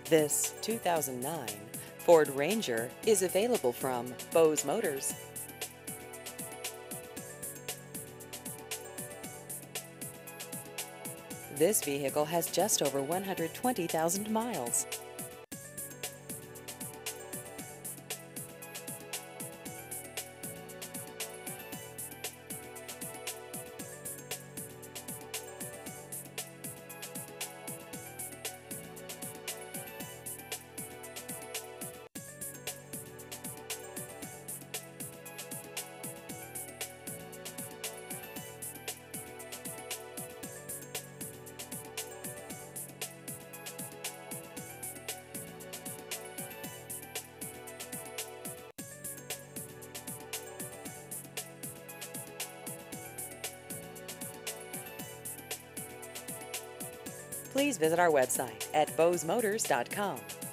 This 2009 Ford Ranger is available from Bose Motors. This vehicle has just over 120,000 miles. Please visit our website at bosemotors.com.